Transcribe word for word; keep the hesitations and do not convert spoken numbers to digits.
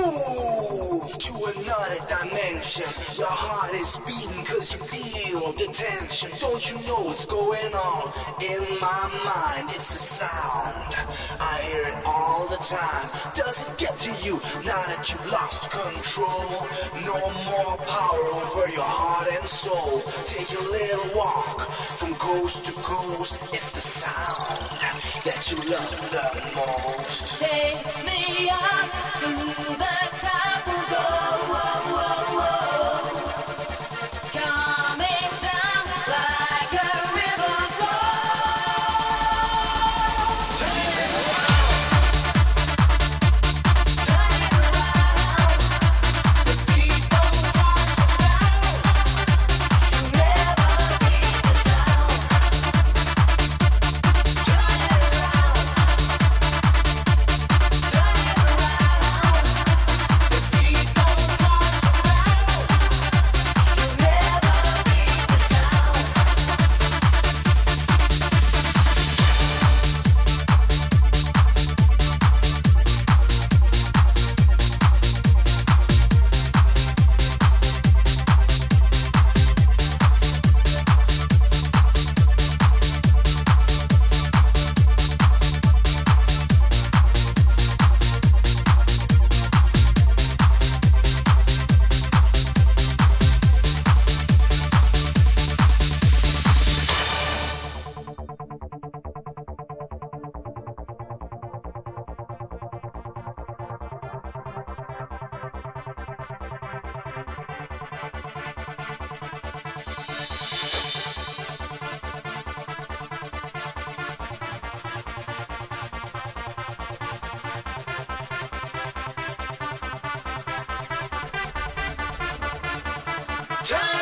Move to another dimension. Your heart is beating cause you feel the tension. Don't you know what's going on in my mind? It's the sound, I hear it all the time. Does it get to you now that you've lost control? No more power over your heart and soul. Take a little walk from coast to coast. It's the sound that you love the most. Takes me up to the top. Whoa, whoa, whoa, whoa. Coming down like a river flow. Turn it around. Turn it around. The beat don't touch the ground. You never leave the sound. Turn it around. Turn it around. The beat don't touch the ground. You never leave the sound. Turn